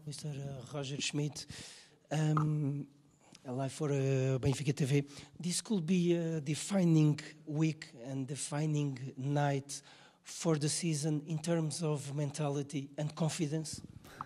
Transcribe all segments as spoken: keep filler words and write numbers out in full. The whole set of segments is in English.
Mister Roger Schmidt, um, live for uh, Benfica T V. This could be a defining week and defining night for the season in terms of mentality and confidence.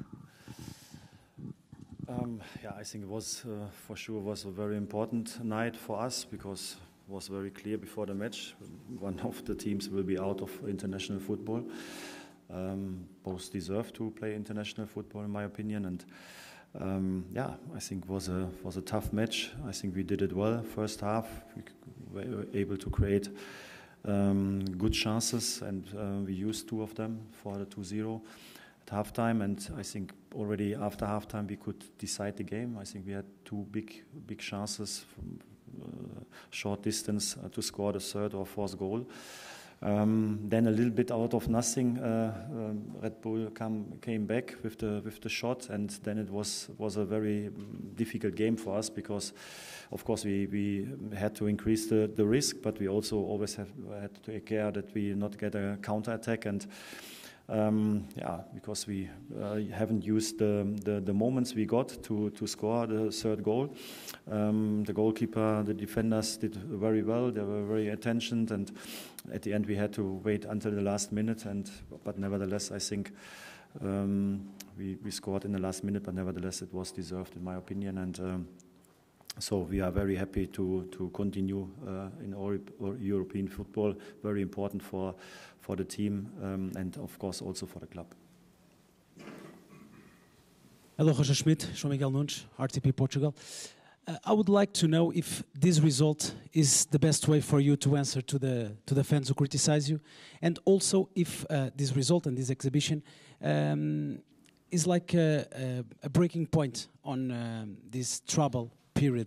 Um, yeah, I think it was uh, for sure was a very important night for us because it was very clear before the match one of the teams will be out of international football. Um, both deserve to play international football, in my opinion, and um, yeah, I think it was a was a tough match. I think we did it well. First half, we were able to create um, good chances, and uh, we used two of them for the two zero at halftime. And I think already after halftime we could decide the game. I think we had two big big chances from uh, short distance uh, to score the third or fourth goal. Um, then a little bit out of nothing, uh, um, Red Bull come, came back with the with the shot, and then it was was a very difficult game for us because, of course, we, we had to increase the, the risk, but we also always have had to take care that we not get a counter attack and. Um, yeah, because we uh, haven't used the, the, the moments we got to, to score the third goal. Um, the goalkeeper, the defenders did very well. They were very attentioned, and at the end we had to wait until the last minute. And but nevertheless, I think um, we we scored in the last minute. But nevertheless, it was deserved, in my opinion. And um, so we are very happy to to continue uh, in all, all European football. Very important for. for the team um, and of course also for the club. Hello, Roger Schmidt, João Miguel Nunes, R T P Portugal. Uh, I would like to know if this result is the best way for you to answer to the to the fans who criticize you, and also if uh, this result and this exhibition um, is like a, a, a breaking point on um, this trouble period.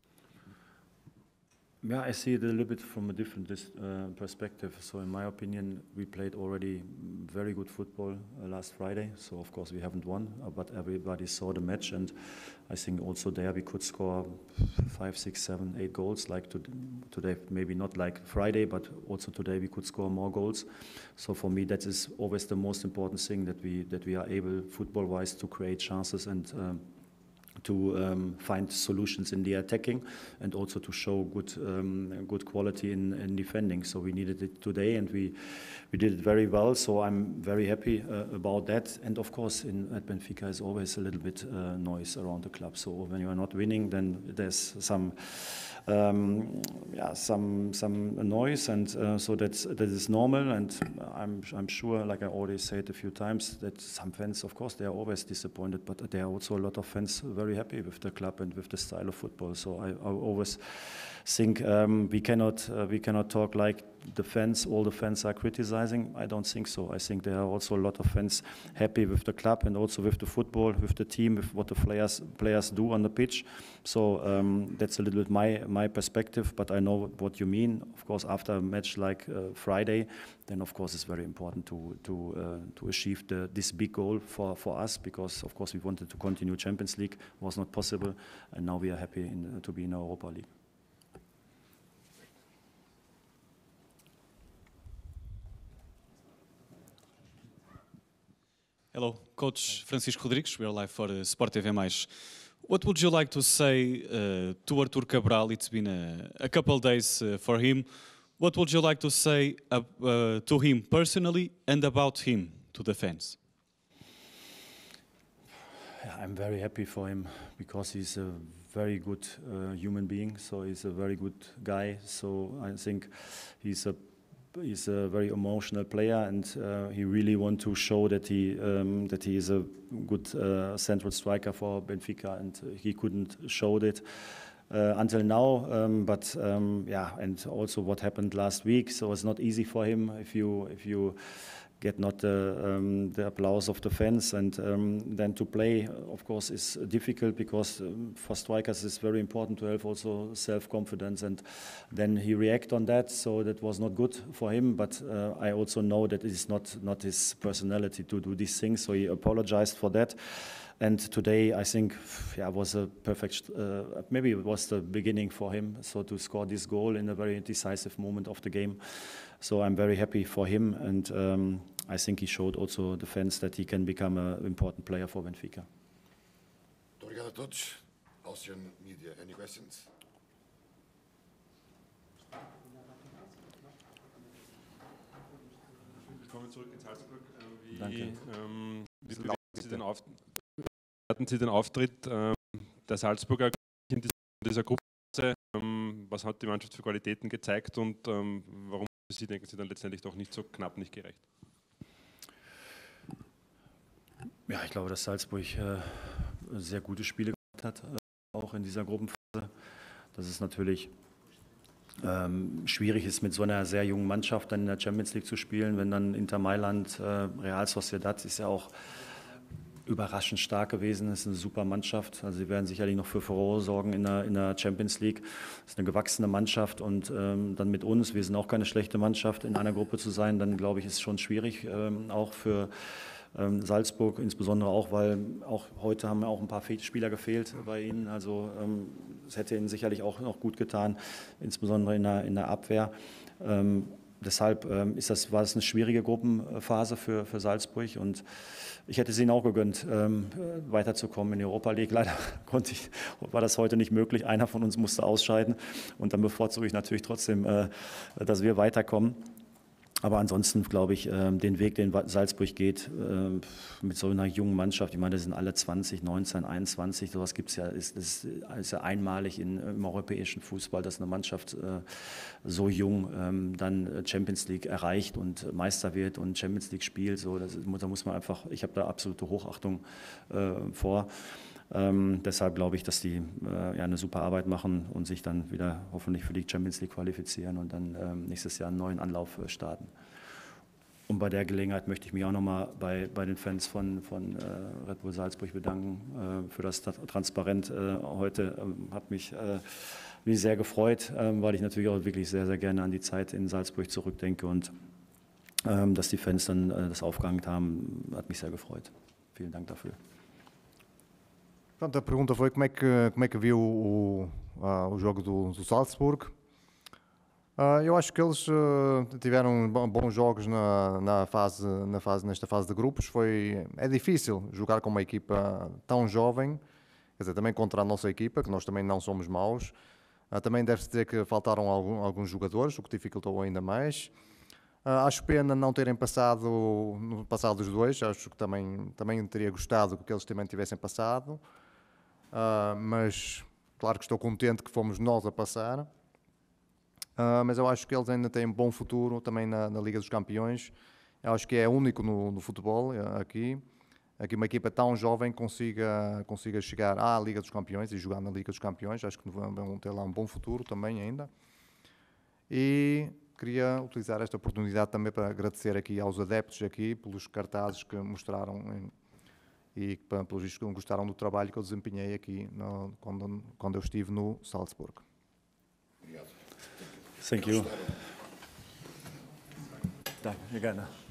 Yeah, I see it a little bit from a different uh, perspective. So in my opinion, we played already very good football uh, last Friday. So of course we haven't won, uh, but everybody saw the match, and I think also there we could score five, six, seven, eight goals. Like to, today, maybe not like Friday, but also today we could score more goals. So for me, that is always the most important thing, that we that we are able, football-wise, to create chances and. Um, to um, find solutions in the attacking and also to show good um, good quality in, in defending. So we needed it today, and we we did it very well. So I'm very happy uh, about that. And of course, in at Benfica is always a little bit uh, noise around the club. So when you are not winning, then there's some um, yeah some some noise, and uh, so that's that is normal. And I'm I'm sure, like I already said a few times, that some fans, of course, they are always disappointed, but there are also a lot of fans very happy with the club and with the style of football. So I, I always think um, we cannot uh, we cannot talk like the fans, all the fans are criticizing. I don't think so. I think there are also a lot of fans happy with the club and also with the football, with the team, with what the players players do on the pitch. So um, that's a little bit my my perspective. But I know what you mean. Of course, after a match like uh, Friday, then of course it's very important to to uh, to achieve the, this big goal for for us, because of course we wanted to continue Champions League, was not possible, and now we are happy in, to be in Europa League. Hello, Coach Francisco Rodrigues. We are live for uh, Sport T V mais. What would you like to say uh, to Artur Cabral? It's been a, a couple days uh, for him. What would you like to say uh, uh, to him personally and about him to the fans? I'm very happy for him because he's a very good uh, human being. So he's a very good guy. So I think he's a He's a very emotional player, and uh, he really wants to show that he um, that he is a good uh, central striker for Benfica, and he couldn't show that uh, until now. Um, but um, yeah, and also what happened last week. So it's not easy for him if you if you get not the, um, the applause of the fans, and um, then to play, of course, is difficult because um, for strikers it's very important to have also self-confidence, and then he react on that, so that was not good for him. But uh, I also know that it is not not his personality to do these things, so he apologized for that. And today, I think, yeah, was a perfect, uh, maybe it was the beginning for him, so to score this goal in a very decisive moment of the game. So I'm very happy for him, and um, I think he showed also the fans that he can become an important player for Benfica. Obrigado a todos. Austrian Media, any questions? Kommen zurück in Salzburg. Wie, Danke. ähm, wie bewerten Sie den, Auf bewerten Sie den Auftritt ähm, der Salzburger in dieser, dieser Gruppe? Ähm, was hat die Mannschaft für Qualitäten gezeigt und ähm, warum für Sie, denken Sie, dann letztendlich doch nicht so knapp nicht gerecht? Ja, ich glaube, dass Salzburg äh, sehr gute Spiele gemacht hat, äh, auch in dieser Gruppenphase. Dass es natürlich ähm, schwierig ist, mit so einer sehr jungen Mannschaft dann in der Champions League zu spielen, wenn dann Inter Mailand, äh, Real Sociedad ist ja auch überraschend stark gewesen. Das ist eine super Mannschaft. Also sie werden sicherlich noch für Furore sorgen in der, in der Champions League. Das ist eine gewachsene Mannschaft und ähm, dann mit uns, wir sind auch keine schlechte Mannschaft, in einer Gruppe zu sein, dann glaube ich, ist es schon schwierig, ähm, auch für ähm, Salzburg, insbesondere auch, weil auch heute haben auch ein paar Spieler gefehlt bei ihnen. Also ähm, es hätte ihnen sicherlich auch noch gut getan, insbesondere in der, in der Abwehr. Ähm, Deshalb ähm, ist das, war es eine schwierige Gruppenphase für, für Salzburg und ich hätte es ihnen auch gegönnt, ähm, weiterzukommen in die Europa League. Leider konnte ich, war das heute nicht möglich. Einer von uns musste ausscheiden und dann bevorzuge ich natürlich trotzdem, äh, dass wir weiterkommen. Aber ansonsten glaube ich, den Weg, den Salzburg geht, mit so einer jungen Mannschaft, ich meine, das sind alle zwanzig, neunzehn, einundzwanzig, sowas gibt es ja, ist, ist, ist ja einmalig in, im europäischen Fußball, dass eine Mannschaft so jung dann Champions League erreicht und Meister wird und Champions League spielt. So, das, da muss man einfach, ich habe da absolute Hochachtung vor. Ähm, deshalb glaube ich, dass die äh, ja, eine super Arbeit machen und sich dann wieder hoffentlich für die Champions League qualifizieren und dann ähm, nächstes Jahr einen neuen Anlauf äh, starten. Und bei der Gelegenheit möchte ich mich auch nochmal bei, bei den Fans von, von äh, Red Bull Salzburg bedanken äh, für das Transparent äh, heute. Ähm, hat mich, äh, mich sehr gefreut, äh, weil ich natürlich auch wirklich sehr, sehr gerne an die Zeit in Salzburg zurückdenke und ähm, dass die Fans dann äh, das aufgehangen haben, hat mich sehr gefreut. Vielen Dank dafür. Pronto, a pergunta foi como é que, como é que viu o, uh, o jogo do, do Salzburg. Uh, eu acho que eles uh, tiveram bons jogos na, na, fase, na fase, nesta fase de grupos. Foi, é difícil jogar com uma equipa tão jovem, quer dizer, também contra a nossa equipa, que nós também não somos maus. Uh, também deve-se dizer que faltaram algum, alguns jogadores, o que dificultou ainda mais. Uh, acho pena não terem passado no passado os dois, acho que também, também teria gostado que eles também tivessem passado. Uh, mas claro que estou contente que fomos nós a passar, uh, mas eu acho que eles ainda têm um bom futuro também na, na Liga dos Campeões. Eu acho que é único no, no futebol aqui, aqui uma equipa tão jovem consiga, consiga chegar à Liga dos Campeões e jogar na Liga dos Campeões. Acho que vão ter lá um bom futuro também ainda. E queria utilizar esta oportunidade também para agradecer aqui aos adeptos aqui pelos cartazes que mostraram em, e que, pelos vistos, gostaram do trabalho que eu desempenhei aqui no, quando, quando eu estive no Salzburg. Thank you. Danke, gerne.